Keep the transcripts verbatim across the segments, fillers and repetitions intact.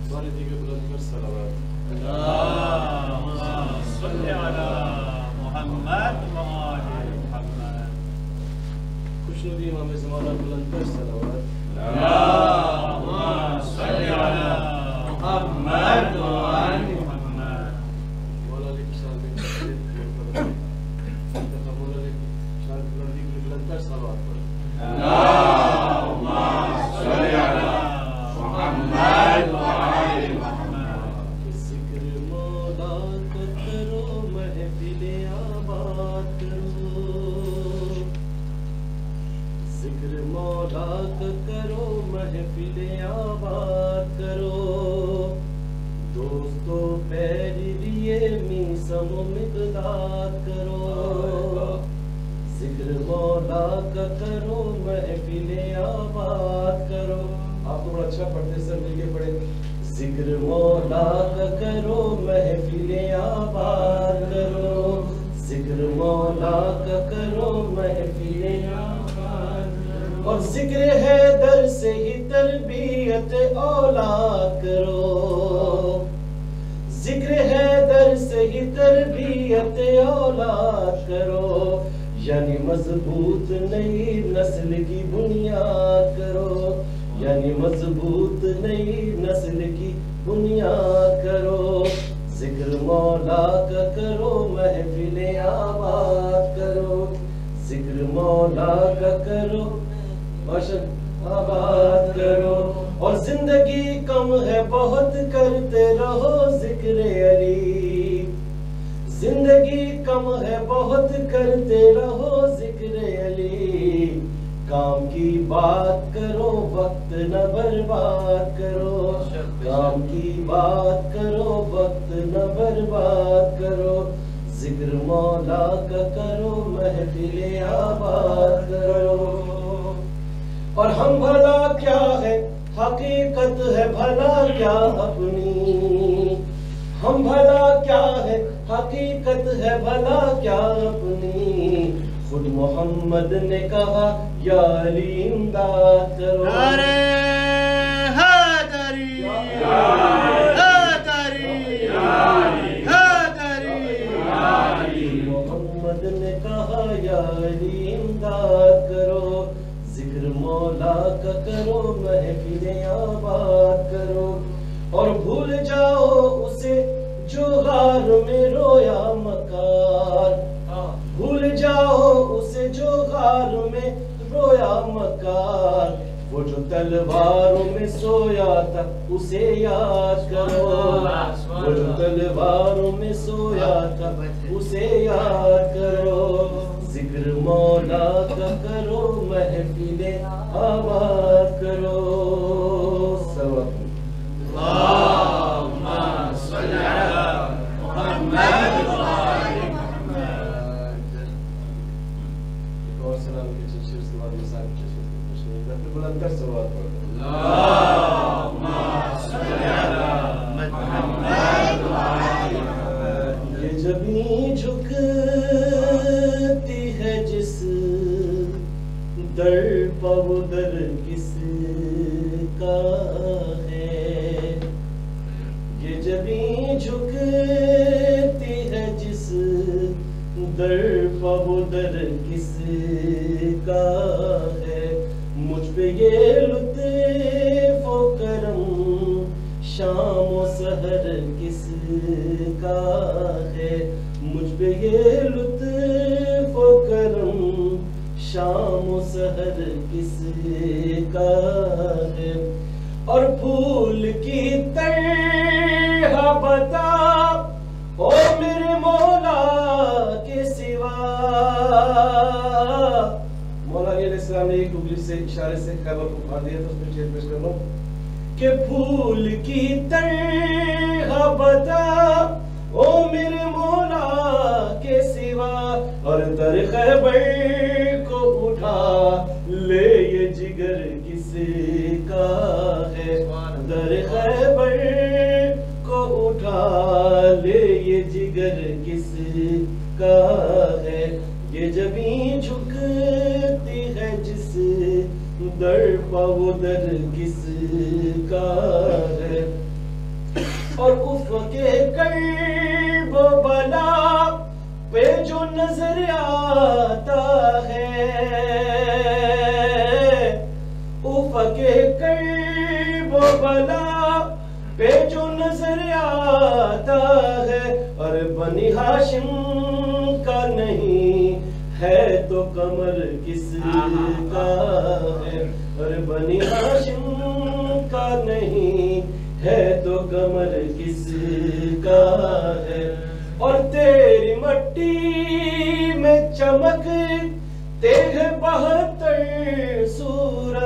والدی کے بلند پر صلوات. اللهم صل على محمد و آل محمد. خوشنودی امام زمانہ بلند پر صلوات. اللهم صل على محمد و آل محمد. مولا علی کی شان میں مولا علی کی شان بلندی کے بلند پر صلوات پڑھو. اللهم صل على محمد و آل محمد. ذکر مولا کا کرو محفل آباد کرو. ذکر مولا کا کرو محفل آباد کرو. دوستو پیرویے میسم و مقداد کرو. ذکر مولا کا کرو محفل آباد کرو. آپ تو بڑا اچھا پڑھتے سر مل کے پڑھے. ذکر مولا کا کرو محفل آباد کرو. ذکر مولا کا کرو محفل آباد کرو. اور ذکر ہے در سے ہی تربیت اولاد کرو. ذکر ہے در سے ہی تربیت اولاد کرو. یعنی مضبوط نئی نسل کی بنیاد کرو. یعنی مضبوط نئی نسل کی بنیاد کرو. ذکر مولا کا کرو محفل آباد کرو. ذکر مولا کا کرو آباد کرو. اور زندگی کم ہے بہت کرتے رہو ذکر علی. زندگی کم ہے بہت کرتے رہو ذکر علی. کام کی بات کرو وقت نہ برباد کرو. کام کی بات کرو وقت نہ برباد کرو. ذکر مولا کا کرو محفل آباد کرو. اور ہم بھلا کیا ہے حقیقت ہے بھلا کیا اپنی. ہم بھلا کیا ہے حقیقت ہے بھلا کیا اپنی. خود محمد نے کہا یا علی امداد کرو. نعرہ حیدری حیدری حیدری. محمد نے کہا یا علی امداد کرو. ذکر مولا کا کرو محفل آباد کرو. اور بھول جاؤ اسے جو غار میں رویا مکار. بھول جاؤ اسے جو غار میں رویا مکار. وہ جو تلواروں میں سویا تھا اسے یاد کرو. وہ جو تلواروں میں سویا تھا اسے یاد کرو. ذکر مولا کا کرو محفل آباد کرو. اللهم صل على محمد و آل محمد. ایک اور سلام کے شیر سے بعد مثال کے شیر سے اپنے بلند کر سوال پڑھو. اللهم صل على محمد و آل محمد. یہ جبیں جھکتی ہے جس در پا وہ در کس کا ہے. یہ جبیں جھکتی ہے جس در پا وہ در کس کا ہے. مجھ پہ یہ لطف و کرم شام و سحر کس کا ہے. مجھ پہ یہ لطف و کرم شام و سحر کس کا ہے. اور پھول کی طرح بتا او میرے مولا کے سوا. مولا علیہ السلام نے ایک انگلی سے اشارے سے خیبر کو پھاڑ دیا تو اس میں شعر پیش کر لوں کہ پھول کی طرح بتا او میرے مولا کے سوا. اور در خیبر کو اٹھا لے یہ جگر کس کا ہے. در خیبر کو اٹھا لے یہ جگر کس کا ہے. یہ جبیں جھکتی ہے جس در پا وہ در کس کا ہے. کربلا پہ جو نظر آتا ہے، اور بنی ہاشم کا نہیں ہے تو قمر کس کا ہے، اور بنی ہاشم کا نہیں ہے تو قمر کس کا ہے، اور تیری مٹی میں چمکتے ہیں بہتر سورج،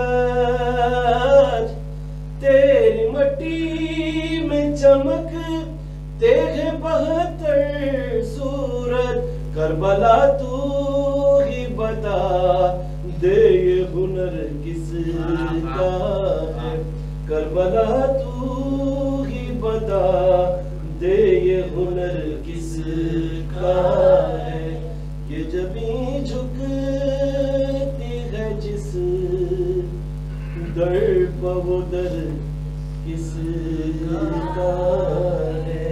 تیری مٹی میں چمکتے ہیں بہتر سورج، کربلا تو ہی بتا دے یہ ہنر کس کا ہے، کربلا تو ہی بتا دے یہ ہنر کس کا ہے، یہ جبیں جھکتی ہے جس در پہ وہ در کس کا ہے۔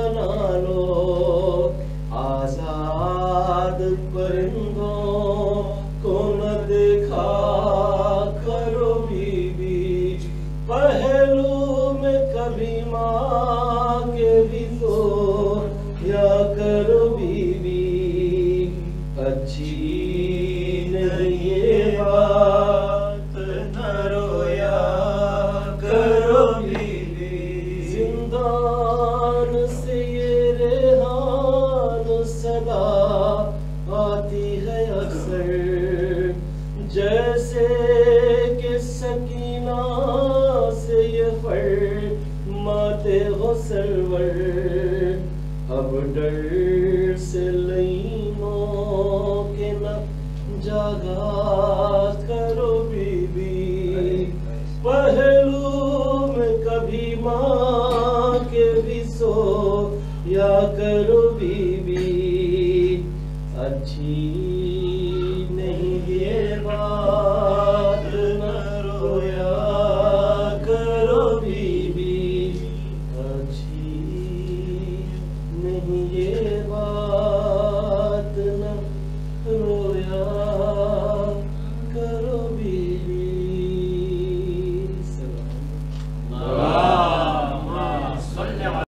آزاد پرندوں پہلو میں کبھی ماں کے بھی سو یا کرو بی بی اچھی